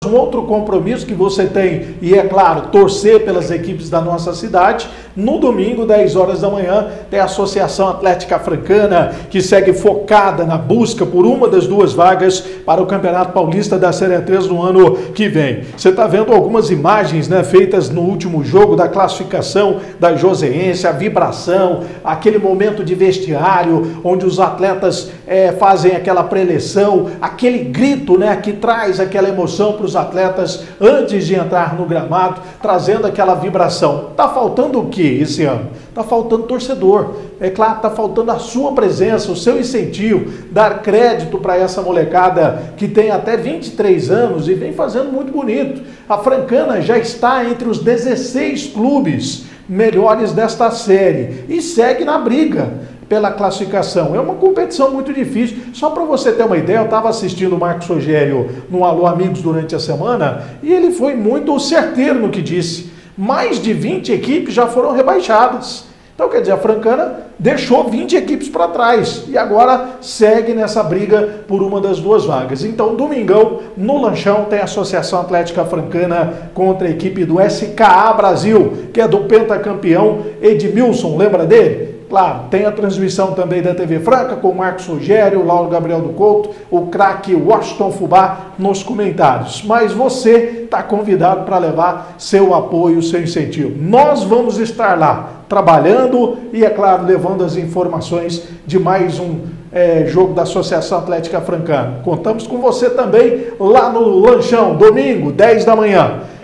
Um outro compromisso que você tem, e é claro, torcer pelas equipes da nossa cidade. No domingo, 10 horas da manhã, tem a Associação Atlética Francana, que segue focada na busca por uma das duas vagas para o Campeonato Paulista da Série 3 no ano que vem. Você está vendo algumas imagens, né, feitas no último jogo da classificação da Joseense, a vibração, aquele momento de vestiário, onde os atletas fazem aquela preleção, aquele grito, né, que traz aquela emoção para os atletas antes de entrar no gramado, trazendo aquela vibração. Tá faltando o que esse ano? Tá faltando torcedor. É claro, tá faltando a sua presença, o seu incentivo, dar crédito para essa molecada que tem até 23 anos e vem fazendo muito bonito. A Francana já está entre os 16 clubes melhores desta série e segue na briga pela classificação. É uma competição muito difícil. Só para você ter uma ideia, eu estava assistindo o Marcos Rogério no Alô Amigos durante a semana e ele foi muito certeiro no que disse. Mais de 20 equipes já foram rebaixadas. Então, quer dizer, a Francana deixou 20 equipes para trás e agora segue nessa briga por uma das duas vagas. Então, domingão, no Lanchão, tem a Associação Atlética Francana contra a equipe do SKA Brasil, que é do pentacampeão Edmilson, lembra dele? Claro, tem a transmissão também da TV Franca com o Marcos Rogério, o Lauro Gabriel do Couto, o craque Washington Fubá nos comentários. Mas você está convidado para levar seu apoio, seu incentivo. Nós vamos estar lá trabalhando e, é claro, levando as informações de mais um jogo da Associação Atlética Francana. Contamos com você também lá no Lanchão, domingo, 10 da manhã.